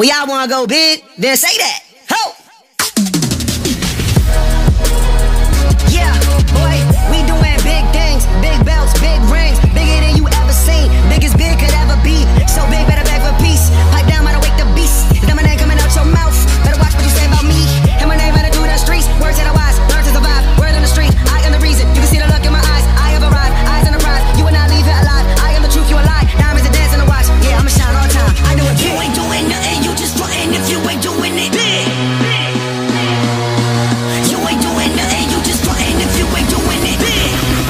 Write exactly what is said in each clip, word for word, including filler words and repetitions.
Well, y'all wanna go big? Then say that. Ho! Yeah, boy, we doing big things. Big belts, big rings. Bigger than you ever seen. Biggest big could ever be. So big, better beg for peace. Pipe down, might wake the beast. Then my name coming out your mouth. Better watch what you say about me. And my name running through the streets. Words that are wise, learn to survive. Word on the street, I am the reason. You can see the look in my eyes. I have arrived, eyes on the prize. You will not leave it alive. I am the truth, you a lie. Diamonds and dance in the watch. Yeah, I'ma shine all the time. I do it big. You ain't doing nothing, you just frontin' if you ain't doing it big. You ain't doing nothing, you just frontin' if you ain't doing it big.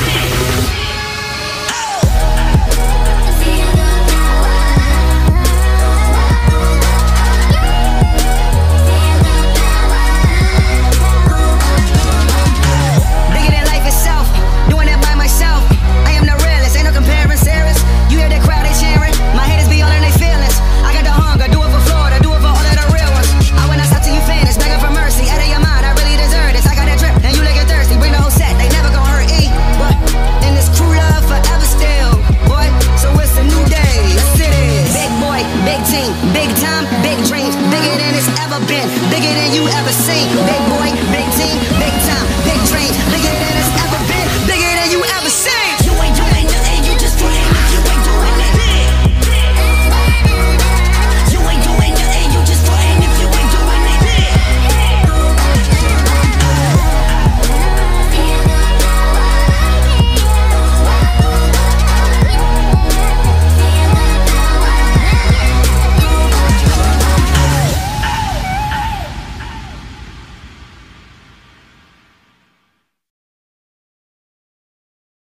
Bigger than life itself, doing it by myself. I am the realest, ain't no comparing serious. You hear the crowd, they cheering. My haters be all in their feelings. I got the hunger, do it for Florida, do it for all of the real ones. I will not stop till you finish, begging for mercy. Out of your mind, I really deserve this. I got that drip, and you looking thirsty. Bring the whole set, they never gon' hurt E. But in this crew love forever still, boy. So it's a new day, yes it is. Big boy, big team, big time, big dreams. Bigger than it's ever been, bigger than you ever seen. Big boy.